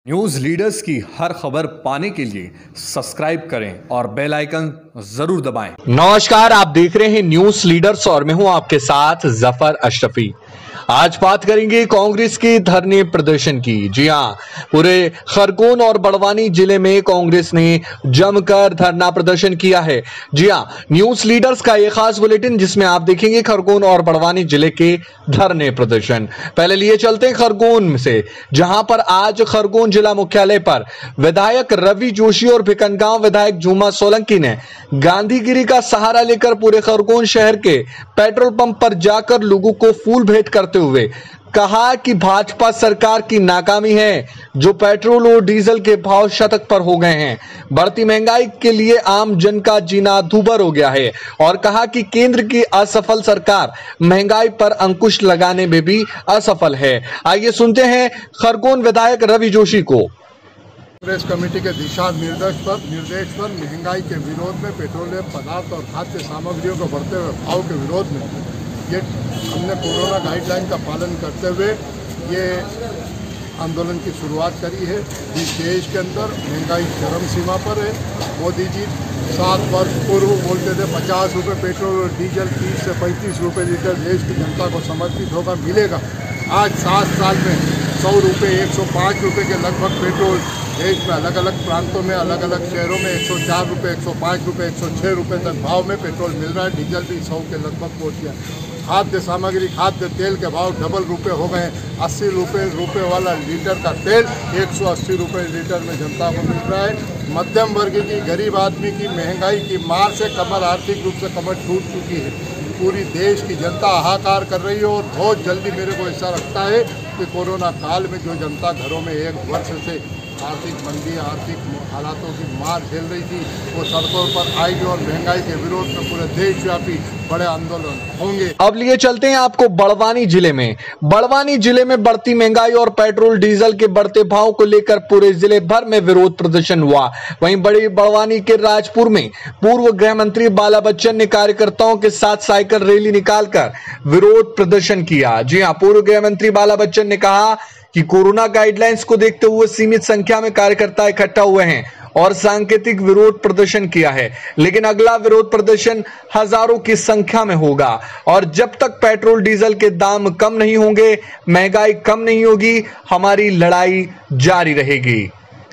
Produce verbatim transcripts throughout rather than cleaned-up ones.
News leaders की हर खबर पाने के लिए सब्सक्राइब करें और बेल आइकन जरूर दबाएं। नमस्कार, आप देख रहे हैं न्यूज़ लीडर्स और मैं हूं आपके साथ जफर अशरफी। आज बात करेंगे कांग्रेस के धरने प्रदर्शन की। जी हां, पूरे खरगोन और बड़वानी जिले में कांग्रेस ने जमकर धरना प्रदर्शन किया है। जी हां, न्यूज़ लीडर्स का एक खास बुलेटिन जिसमें आप देखेंगे खरगोन और बड़वानी जिले के धरने प्रदर्शन। पहले लिए चलते हैं खरगोन से, जहां पर आज खरगोन जिला मुख्यालय पर विधायक रवि जोशी और भिकनगांव विधायक झूमा सोलंकी ने गांधीगिरी का सहारा लेकर पूरे खरगोन शहर के पेट्रोल पंप पर जाकर लोगों को फूल भेंट करते हुए कहा कि भाजपा सरकार की नाकामी है, जो पेट्रोल और डीजल के भाव शतक पर हो गए हैं। बढ़ती महंगाई के लिए आम जन का जीना दूभर हो गया है और कहा कि केंद्र की असफल सरकार महंगाई पर अंकुश लगाने में भी असफल है। आइए सुनते हैं खरगोन विधायक रवि जोशी को। कांग्रेस कमेटी के दिशा निर्देश पर निर्देश पर महंगाई के विरोध में पेट्रोलियम पदार्थ और खाद्य सामग्रियों के बढ़ते हुए भाव के विरोध में ये हमने कोरोना गाइडलाइन का पालन करते हुए ये आंदोलन की शुरुआत करी है। इस देश के अंदर महंगाई चरम सीमा पर है। मोदी जी सात वर्ष पूर्व बोलते थे पचास रुपये पेट्रोल और डीजल तीस से पैंतीस रुपये लीटर देश की जनता को समर्पित होगा मिलेगा। आज सात साल में सौ रुपये एक सौ पाँच रुपये के लगभग पेट्रोल देश में अलग अलग प्रांतों में अलग अलग शहरों में एक सौ चार रुपये एक सौ पाँच रुपये एक सौ छः रुपये तक भाव में पेट्रोल मिल रहा है। डीजल भी सौ के लगभग पहुँच गया। खाद्य सामग्री खाद्य तेल के भाव डबल रुपये हो गए। अस्सी रुपये रुपये वाला लीटर का तेल एक सौ अस्सी रुपये लीटर में जनता को मिल रहा है। मध्यम वर्ग की गरीब आदमी की महंगाई की मार से कमर आर्थिक रूप से कमर टूट चुकी है। पूरी देश की जनता हाहाकार कर रही है और बहुत जल्दी मेरे को ऐसा लगता है कि कोरोना काल में जो जनता घरों में एक वर्ष से आर्थिक मंदी आर्थिक हालातों की मार झेल रही थी वो सड़कों पर आएगी और महंगाई के विरोध में पूरे देशव्यापी बड़े आंदोलन होंगे। अब लिए चलते हैं आपको बड़वानी जिले में। बड़वानी जिले में बढ़ती महंगाई और पेट्रोल डीजल के बढ़ते भाव को लेकर पूरे जिले भर में विरोध प्रदर्शन हुआ। वहीं बड़ी बड़वानी के राजपुर में पूर्व गृह मंत्री बाला बच्चन ने कार्यकर्ताओं के साथ साइकिल रैली निकालकर विरोध प्रदर्शन किया। जी हां, पूर्व गृह मंत्री बाला बच्चन ने कहा कि कोरोना गाइडलाइंस को देखते हुए सीमित संख्या में कार्यकर्ता इकट्ठा हुए हैं और सांकेतिक विरोध प्रदर्शन किया है, लेकिन अगला विरोध प्रदर्शन हजारों की संख्या में होगा और जब तक पेट्रोल डीजल के दाम कम नहीं होंगे, महंगाई कम नहीं होगी, हमारी लड़ाई जारी रहेगी।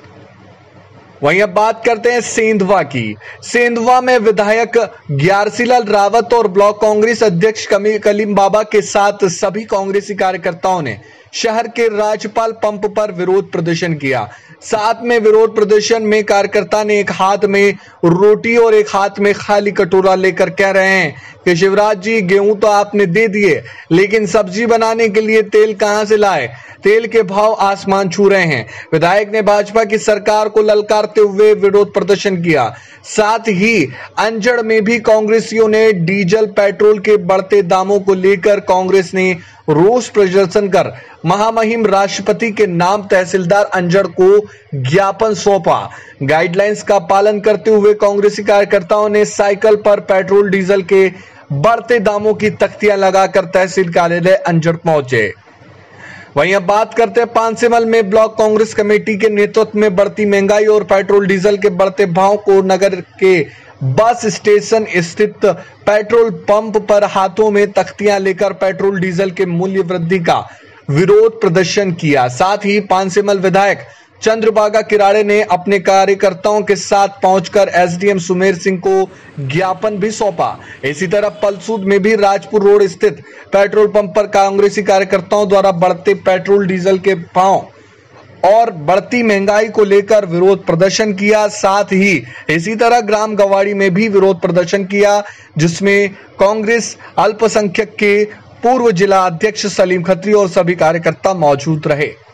वहीं अब बात करते हैं सेंधवा की। सेंधवा में विधायक ग्यारसीलाल रावत और ब्लॉक कांग्रेस अध्यक्ष कलीम बाबा के साथ सभी कांग्रेसी कार्यकर्ताओं ने शहर के राज्यपाल पंप पर विरोध प्रदर्शन किया। साथ में विरोध प्रदर्शन में कार्यकर्ता ने एक हाथ में रोटी और एक हाथ में खाली कटोरा लेकर कह रहे हैं कि शिवराज जी, गेहूं तो आपने दे दिए, लेकिन सब्जी बनाने के लिए तेल कहां से लाए? तेल के भाव आसमान छू रहे हैं। विधायक ने भाजपा की सरकार को ललकारते हुए विरोध प्रदर्शन किया। साथ ही अंजड़ में भी कांग्रेसियों ने डीजल पेट्रोल के बढ़ते दामों को लेकर कांग्रेस ने रोष प्रदर्शन कर महामहिम राष्ट्रपति के नाम तहसीलदार अंजड़ को ज्ञापन सौंपा। गाइडलाइंस का पालन करते हुए कांग्रेसी कार्यकर्ताओं ने साइकिल पर पेट्रोल डीजल के बढ़ते दामों की तख्तियां लगाकर तहसील कार्यालय अंजड़ पहुंचे। वहीं अब बात करते हैं पांसेमल में ब्लॉक कांग्रेस कमेटी के नेतृत्व में बढ़ती महंगाई और पेट्रोल डीजल के बढ़ते भाव को नगर के बस स्टेशन स्थित पेट्रोल पंप पर हाथों में तख्तियां लेकर पेट्रोल डीजल के मूल्य वृद्धि का विरोध प्रदर्शन किया। साथ ही पांसेमल विधायक चंद्रबागा किराड़े ने अपने कार्यकर्ताओं के साथ पहुंचकर एसडीएम सुमेर सिंह को ज्ञापन भी सौंपा। इसी तरह पलसूद में भी राजपुर रोड स्थित पेट्रोल पंप पर कांग्रेसी कार्यकर्ताओं द्वारा बढ़ते पेट्रोल डीजल के भाव और बढ़ती महंगाई को लेकर विरोध प्रदर्शन किया। साथ ही इसी तरह ग्राम गवाड़ी में भी विरोध प्रदर्शन किया, जिसमें कांग्रेस अल्पसंख्यक के पूर्व जिला अध्यक्ष सलीम खत्री और सभी कार्यकर्ता मौजूद रहे।